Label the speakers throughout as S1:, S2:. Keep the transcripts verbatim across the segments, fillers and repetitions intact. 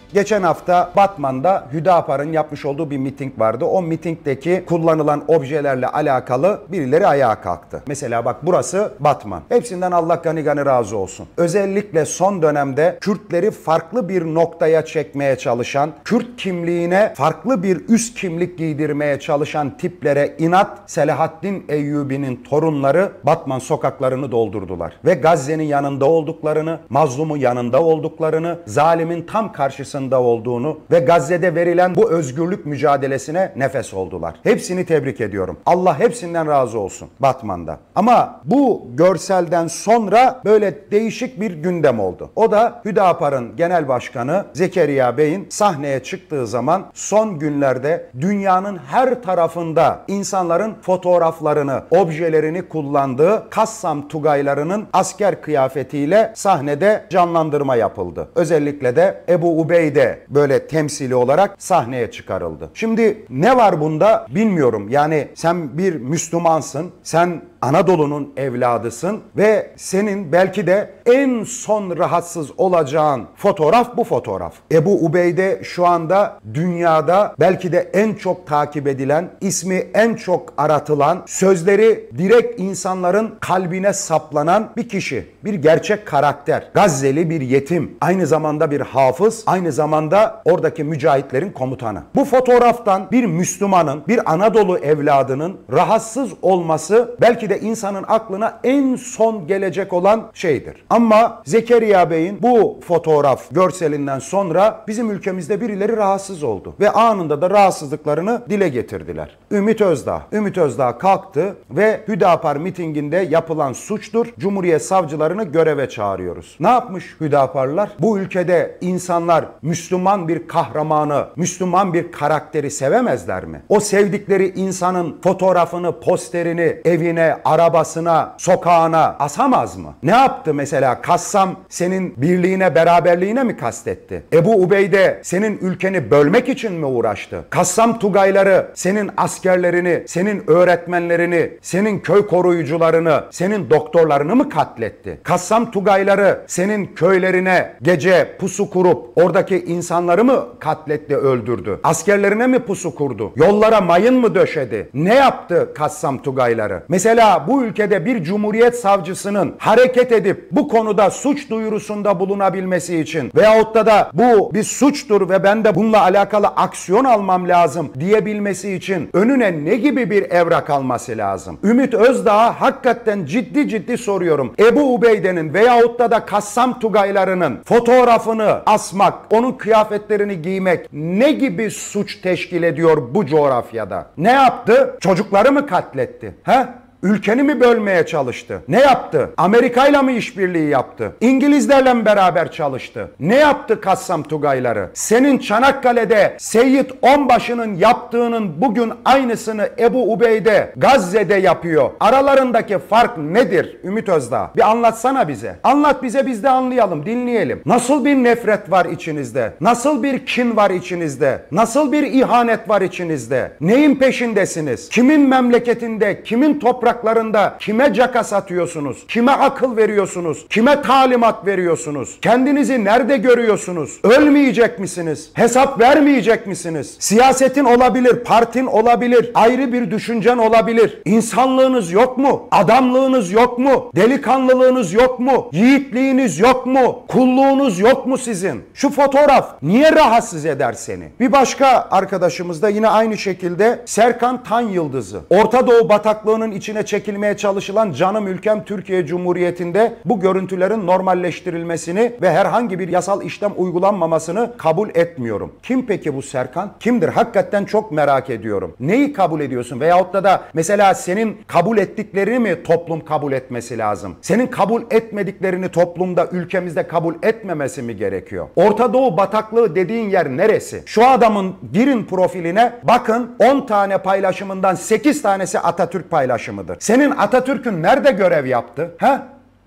S1: Geçen hafta Batman'da Hüdapar'ın yapmış olduğu bir miting vardı. O mitingdeki kullanılan objelerle alakalı birileri ayağa kalktı. Mesela bak, burası Batman. Hepsinden Allah gani gani razı olsun. Özellikle son dönemde Kürtleri farklı bir noktaya çekmeye çalışan, Kürt kimliğine farklı bir üst kimlik giydirmeye çalışan tiplere inat Selahaddin Eyyubi'nin torunları Batman sokaklarını doldurdular. Ve Gazze'nin yanında olduklarını, mazlumun yanında olduklarını, zalimin tam karşısında olduğunu ve Gazze'de verilen bu özgürlük mücadelesine nefes oldular. Hepsini tebrik ediyorum. Allah hepsinden razı olsun Batman'da. Ama bu görselden sonra böyle değişik bir gündem oldu. O da Hüdapar'ın genel başkanı Zekeriya Bey'in sahneye çıktığı zaman son günlerde dünyanın her tarafında insanların fotoğraflarını, objelerini kullandığı Kassam Tugaylarının asker kıyafetiyle sahnede canlandırma yapıldı. Özellikle de Ebu Ubeyde böyle temsili olarak sahneye çıkarıldı. Şimdi ne var bunda bilmiyorum. Yani sen bir Müslümansın, sen Anadolu'nun evladısın ve senin belki de en son rahatsız olacağın fotoğraf bu fotoğraf. Ebu Ubeyde şu anda dünyada belki de en çok takip edilen, ismi en çok aratılan, sözleri direkt insanların kalbine saplanan bir kişi, bir gerçek karakter. Gazze'li bir yetim, aynı zamanda bir hafız, aynı zamanda oradaki mücahitlerin komutanı. Bu fotoğraftan bir Müslümanın, bir Anadolu evladının rahatsız olması belki de insanın aklına en son gelecek olan şeydir. Ama Zekeriya Bey'in bu fotoğraf görselinden sonra bizim ülkemizde birileri rahatsız oldu ve anında da rahatsızlıklarını dile getirdiler. Ümit Özdağ. Ümit Özdağ kalktı ve Hüdapar mitinginde yapılan suçtur, Cumhuriyet savcılarını göreve çağırıyoruz. Ne yapmış Hüdaparlılar? Bu ülkede insanlar Müslüman bir kahramanı, Müslüman bir karakteri sevemezler mi? O sevdikleri insanın fotoğrafını, posterini evine, arabasına, sokağına asamaz mı? Ne yaptı mesela? Kassam senin birliğine, beraberliğine mi kastetti? Ebu Ubeyde senin ülkeni bölmek için mi uğraştı? Kassam Tugayları senin askerlerini, senin öğretmenlerini, senin köy koruyucularını, senin doktorlarını mı katletti? Kassam Tugayları senin köylerine gece pusu kurup oradaki insanları mı katletti, öldürdü? Askerlerine mi pusu kurdu? Yollara mayın mı döşedi? Ne yaptı Kassam Tugayları? Mesela bu ülkede bir cumhuriyet savcısının hareket edip bu konuda suç duyurusunda bulunabilmesi için veyahut da da bu bir suçtur ve ben de bununla alakalı aksiyon almam lazım diyebilmesi için önüne ne gibi bir evrak alması lazım? Ümit Özdağ'a hakikaten ciddi ciddi soruyorum. Ebu Ubeyde'nin veyahut da da Kassam Tugaylarının fotoğrafını asmak, onun kıyafetlerini giymek ne gibi suç teşkil ediyor bu coğrafyada? Ne yaptı? Çocukları mı katletti? He? Ülkeni mi bölmeye çalıştı? Ne yaptı? Amerika'yla mı işbirliği yaptı? İngilizlerle mi beraber çalıştı? Ne yaptı Kassam Tugayları? Senin Çanakkale'de Seyyid Onbaşı'nın yaptığının bugün aynısını Ebu Ubeyde Gazze'de yapıyor. Aralarındaki fark nedir Ümit Özdağ? Bir anlatsana bize. Anlat bize, biz de anlayalım, dinleyelim. Nasıl bir nefret var içinizde? Nasıl bir kin var içinizde? Nasıl bir ihanet var içinizde? Neyin peşindesiniz? Kimin memleketinde, kimin topraklarında kime caka satıyorsunuz? Kime akıl veriyorsunuz? Kime talimat veriyorsunuz? Kendinizi nerede görüyorsunuz? Ölmeyecek misiniz? Hesap vermeyecek misiniz? Siyasetin olabilir, partin olabilir, ayrı bir düşüncen olabilir. İnsanlığınız yok mu? Adamlığınız yok mu? Delikanlılığınız yok mu? Yiğitliğiniz yok mu? Kulluğunuz yok mu sizin? Şu fotoğraf niye rahatsız eder seni? Bir başka arkadaşımız da yine aynı şekilde Serkan Tanyıldız'ı. Orta Doğu bataklığının içine çekilmeye çalışılan canım ülkem Türkiye Cumhuriyeti'nde bu görüntülerin normalleştirilmesini ve herhangi bir yasal işlem uygulanmamasını kabul etmiyorum. Kim peki bu Serkan? Kimdir? Hakikaten çok merak ediyorum. Neyi kabul ediyorsun? Veyahut da da mesela senin kabul ettiklerini mi toplum kabul etmesi lazım? Senin kabul etmediklerini toplumda, ülkemizde kabul etmemesi mi gerekiyor? Orta Doğu bataklığı dediğin yer neresi? Şu adamın girin profiline bakın, on tane paylaşımından sekiz tanesi Atatürk paylaşımıdır. Senin Atatürk'ün nerede görev yaptı? Ha?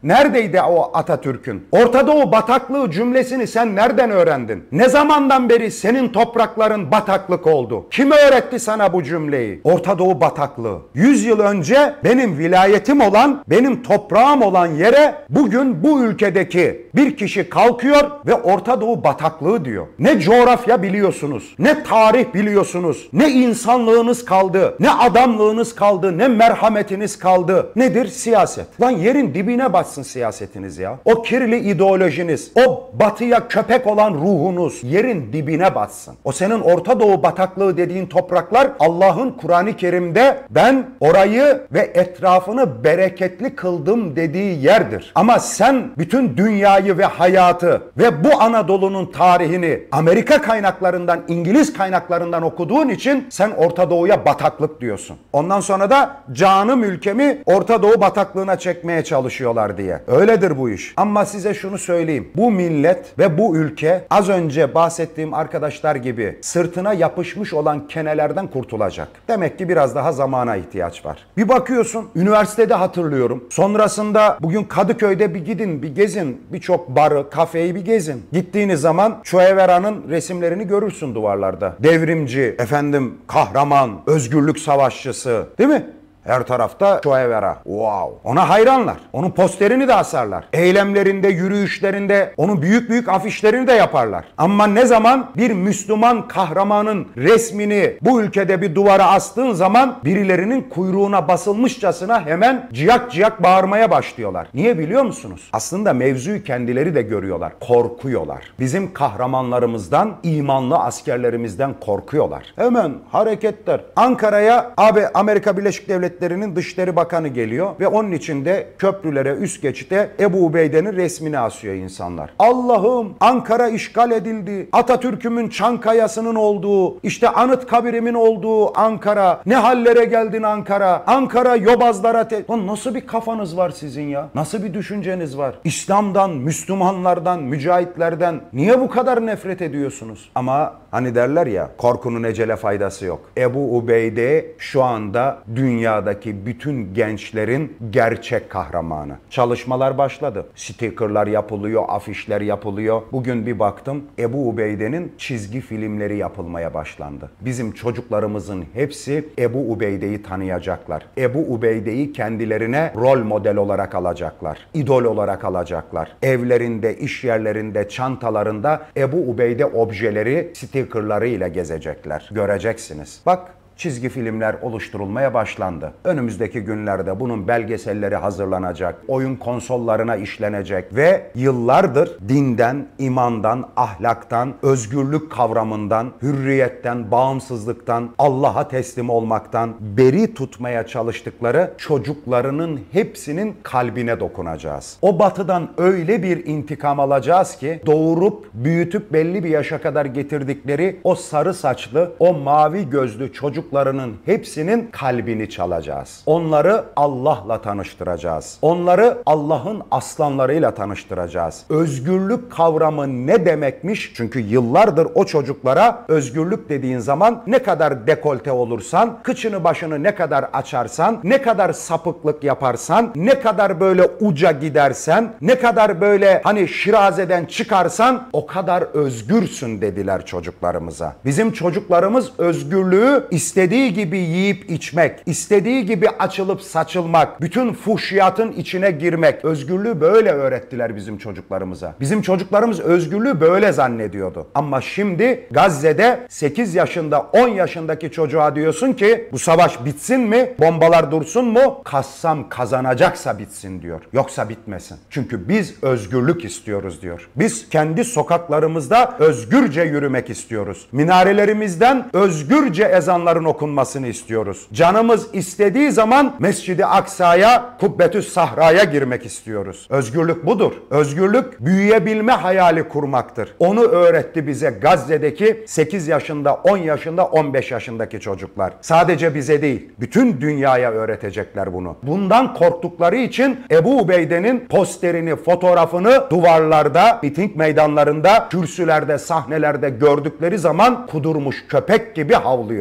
S1: Neredeydi o Atatürk'ün? Orta Doğu bataklığı cümlesini sen nereden öğrendin? Ne zamandan beri senin toprakların bataklık oldu? Kim öğretti sana bu cümleyi? Orta Doğu bataklığı. yüz yıl önce benim vilayetim olan, benim toprağım olan yere bugün bu ülkedeki bir kişi kalkıyor ve Orta Doğu bataklığı diyor. Ne coğrafya biliyorsunuz, ne tarih biliyorsunuz, ne insanlığınız kaldı, ne adamlığınız kaldı, ne merhametiniz kaldı. Nedir? Siyaset. Lan yerin dibine batsın siyasetiniz ya. O kirli ideolojiniz, o batıya köpek olan ruhunuz yerin dibine batsın. O senin Orta Doğu bataklığı dediğin topraklar Allah'ın Kur'an-ı Kerim'de ben orayı ve etrafını bereketli kıldım dediği yerdir. Ama sen bütün dünyayı ve hayatı ve bu Anadolu'nun tarihini Amerika kaynaklarından, İngiliz kaynaklarından okuduğun için sen Orta Doğu'ya bataklık diyorsun. Ondan sonra da canım ülkemi Orta Doğu bataklığına çekmeye çalışıyorlar diye. Öyledir bu iş. Ama size şunu söyleyeyim. Bu millet ve bu ülke az önce bahsettiğim arkadaşlar gibi sırtına yapışmış olan kenelerden kurtulacak. Demek ki biraz daha zamana ihtiyaç var. Bir bakıyorsun, üniversitede hatırlıyorum. Sonrasında bugün Kadıköy'de bir gidin, bir gezin. Birçok barı, kafeyi bir gezin. Gittiğiniz zaman Che Guevara'nın resimlerini görürsün duvarlarda. Devrimci, efendim kahraman, özgürlük savaşçısı, değil mi? Her tarafta Che Guevara. Wow. Ona hayranlar. Onun posterini de asarlar. Eylemlerinde, yürüyüşlerinde onun büyük büyük afişlerini de yaparlar. Ama ne zaman bir Müslüman kahramanın resmini bu ülkede bir duvara astığın zaman birilerinin kuyruğuna basılmışçasına hemen ciyak ciyak bağırmaya başlıyorlar. Niye biliyor musunuz? Aslında mevzuyu kendileri de görüyorlar. Korkuyorlar. Bizim kahramanlarımızdan, imanlı askerlerimizden korkuyorlar. Hemen hareketler. Ankara'ya abi Amerika Birleşik Devletleri Devletlerinin Dışişleri Bakanı geliyor ve onun içinde köprülere, üst geçite Ebu Ubeyde'nin resmini asıyor insanlar. Allah'ım, Ankara işgal edildi. Atatürk'ümün Çankaya'sının olduğu, işte Anıtkabir'imin olduğu Ankara. Ne hallere geldin Ankara? Ankara yobazlara te... Lan nasıl bir kafanız var sizin ya? Nasıl bir düşünceniz var? İslam'dan, Müslümanlardan, mücahitlerden niye bu kadar nefret ediyorsunuz? Ama hani derler ya, korkunun ecele faydası yok. Ebu Ubeyde şu anda dünya daki bütün gençlerin gerçek kahramanı. Çalışmalar başladı. Stickerlar yapılıyor, afişler yapılıyor. Bugün bir baktım Ebu Ubeyde'nin çizgi filmleri yapılmaya başlandı. Bizim çocuklarımızın hepsi Ebu Ubeyde'yi tanıyacaklar. Ebu Ubeyde'yi kendilerine rol model olarak alacaklar. İdol olarak alacaklar. Evlerinde, iş yerlerinde, çantalarında Ebu Ubeyde objeleri, stickerlarıyla gezecekler. Göreceksiniz. Bak, çizgi filmler oluşturulmaya başlandı. Önümüzdeki günlerde bunun belgeselleri hazırlanacak, oyun konsollarına işlenecek ve yıllardır dinden, imandan, ahlaktan, özgürlük kavramından, hürriyetten, bağımsızlıktan, Allah'a teslim olmaktan beri tutmaya çalıştıkları çocuklarının hepsinin kalbine dokunacağız. O batıdan öyle bir intikam alacağız ki doğurup, büyütüp belli bir yaşa kadar getirdikleri o sarı saçlı, o mavi gözlü çocuk çocuklarının hepsinin kalbini çalacağız. Onları Allah'la tanıştıracağız. Onları Allah'ın aslanlarıyla tanıştıracağız. Özgürlük kavramı ne demekmiş? Çünkü yıllardır o çocuklara özgürlük dediğin zaman ne kadar dekolte olursan, kıçını başını ne kadar açarsan, ne kadar sapıklık yaparsan, ne kadar böyle uca gidersen, ne kadar böyle hani şirazeden çıkarsan o kadar özgürsün dediler çocuklarımıza. Bizim çocuklarımız özgürlüğü istediği gibi yiyip içmek, istediği gibi açılıp saçılmak, bütün fuhşiyatın içine girmek, özgürlüğü böyle öğrettiler bizim çocuklarımıza. Bizim çocuklarımız özgürlüğü böyle zannediyordu. Ama şimdi Gazze'de sekiz yaşında, on yaşındaki çocuğa diyorsun ki bu savaş bitsin mi, bombalar dursun mu? Kassam kazanacaksa bitsin diyor. Yoksa bitmesin. Çünkü biz özgürlük istiyoruz diyor. Biz kendi sokaklarımızda özgürce yürümek istiyoruz. Minarelerimizden özgürce ezanların okunmasını istiyoruz. Canımız istediği zaman Mescid-i Aksa'ya, Kubbetü's Sahra'ya girmek istiyoruz. Özgürlük budur. Özgürlük büyüyebilme hayali kurmaktır. Onu öğretti bize Gazze'deki sekiz yaşında, on yaşında, on beş yaşındaki çocuklar. Sadece bize değil, bütün dünyaya öğretecekler bunu. Bundan korktukları için Ebu Ubeyde'nin posterini, fotoğrafını duvarlarda, miting meydanlarında, kürsülerde, sahnelerde gördükleri zaman kudurmuş köpek gibi havlıyorlar.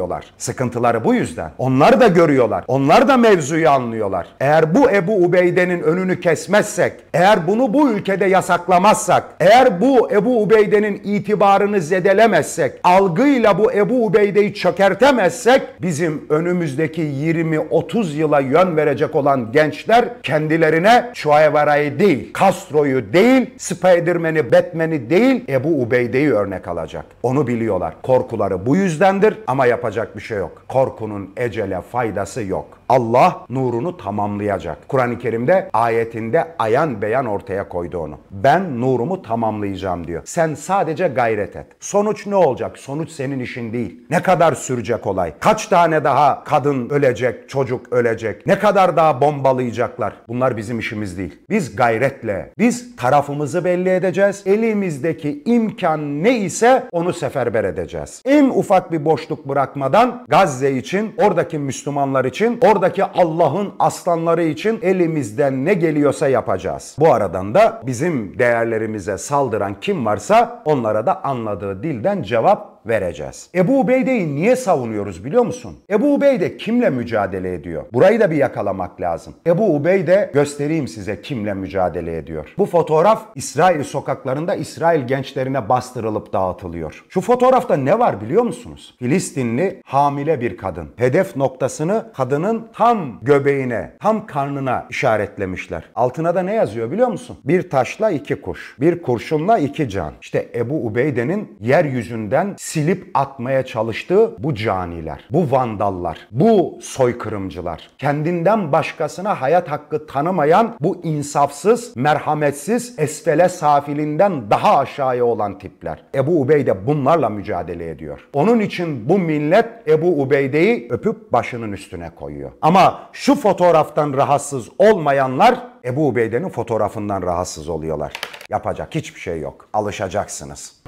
S1: Sıkıntıları bu yüzden. Onlar da görüyorlar. Onlar da mevzuyu anlıyorlar. Eğer bu Ebu Ubeyde'nin önünü kesmezsek, eğer bunu bu ülkede yasaklamazsak, eğer bu Ebu Ubeyde'nin itibarını zedelemezsek, algıyla bu Ebu Ubeyde'yi çökertemezsek, bizim önümüzdeki yirmi otuz yıla yön verecek olan gençler kendilerine Şuayvara'yı değil, Castro'yu değil, Spiderman'i, Batman'i değil, Ebu Ubeyde'yi örnek alacak. Onu biliyorlar. Korkuları bu yüzdendir ama yapacak bir şey yok. Korkunun ecele faydası yok. Allah nurunu tamamlayacak. Kur'an-ı Kerim'de ayetinde ayan beyan ortaya koydu onu. Ben nurumu tamamlayacağım diyor. Sen sadece gayret et. Sonuç ne olacak? Sonuç senin işin değil. Ne kadar sürecek olay? Kaç tane daha kadın ölecek, çocuk ölecek? Ne kadar daha bombalayacaklar? Bunlar bizim işimiz değil. Biz gayretle, biz tarafımızı belli edeceğiz. Elimizdeki imkan ne ise onu seferber edeceğiz. En ufak bir boşluk bırakmadan Gazze için, oradaki Müslümanlar için, oradaki Allah'ın aslanları için elimizden ne geliyorsa yapacağız. Bu aradan da bizim değerlerimize saldıran kim varsa onlara da anladığı dilden cevap vereceğiz. Ebu Ubeyde'yi niye savunuyoruz biliyor musun? Ebu Ubeyde kimle mücadele ediyor? Burayı da bir yakalamak lazım. Ebu Ubeyde, göstereyim size kimle mücadele ediyor. Bu fotoğraf İsrail sokaklarında İsrail gençlerine bastırılıp dağıtılıyor. Şu fotoğrafta ne var biliyor musunuz? Filistinli hamile bir kadın. Hedef noktasını kadının tam göbeğine, tam karnına işaretlemişler. Altına da ne yazıyor biliyor musun? Bir taşla iki kuş, bir kurşunla iki can. İşte Ebu Ubeyde'nin yeryüzünden silip atmaya çalıştığı bu caniler, bu vandallar, bu soykırımcılar, kendinden başkasına hayat hakkı tanımayan bu insafsız, merhametsiz, esfele safilinden daha aşağıya olan tipler. Ebu Ubeyde bunlarla mücadele ediyor. Onun için bu millet Ebu Ubeyde'yi öpüp başının üstüne koyuyor. Ama şu fotoğraftan rahatsız olmayanlar Ebu Ubeyde'nin fotoğrafından rahatsız oluyorlar. Yapacak hiçbir şey yok. Alışacaksınız.